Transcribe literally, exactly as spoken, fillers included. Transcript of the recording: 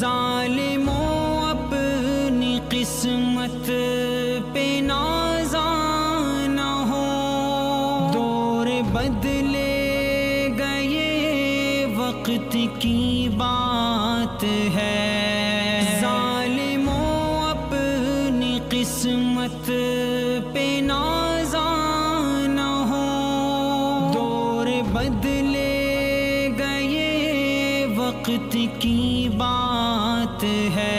ظالموں اپنی قسمت پہ نازاں نہ ہو، دور بدلے گئے وقت کی بات ہے۔ ظالموں اپنی قسمت پہ نازاں نہ ہو، دور بدلے گئے وقت کی بات ہے۔